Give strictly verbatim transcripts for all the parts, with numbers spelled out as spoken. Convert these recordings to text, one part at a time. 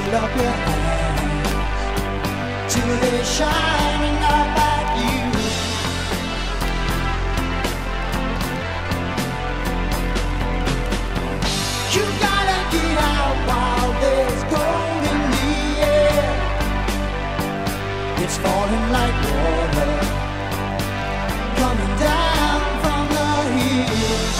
hold up your hands till they're shining up at you. You gotta get out while there's gold in the air. It's falling like water coming down from the hills.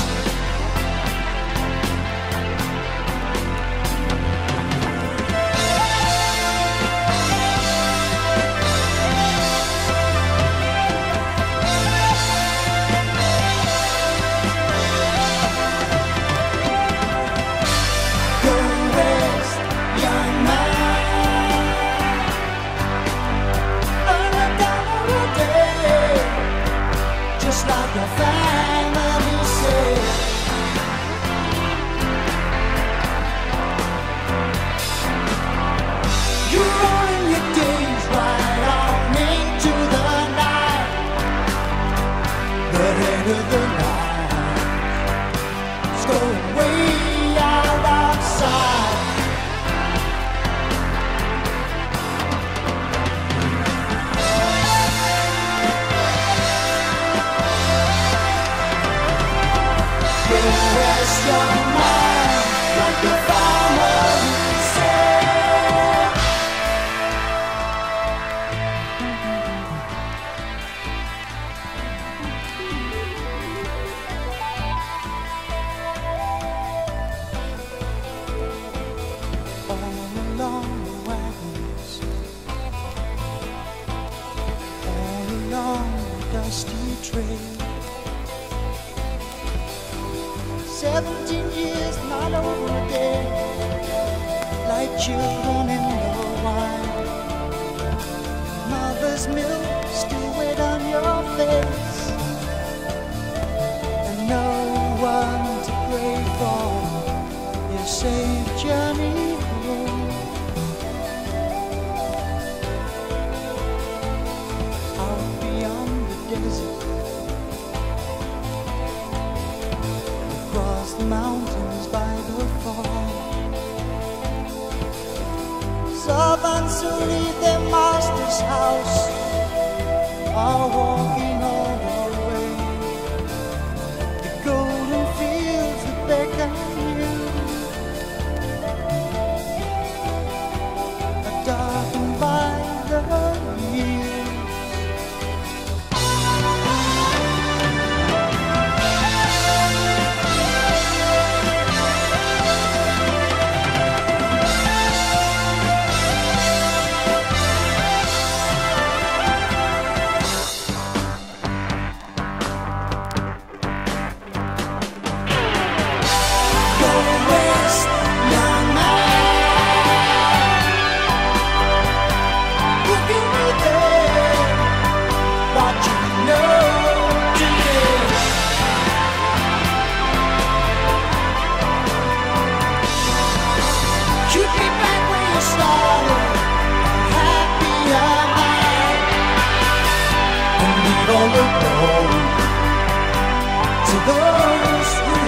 Like your family said, you're rolling your days right on into the night. The head of the line is going way out outside. Rest your mind like the farmer said. All along the wagons, all along the dusty trail. Seventeen years, not over a day, like children in the wine. Mother's milk still wet on your face, and no one to pray for your safe journey home. Out beyond the desert, across the mountains by the fall, servants who leave their master's house are walking all the way. The golden fields that beckon you are darkened by the years. All the road to those who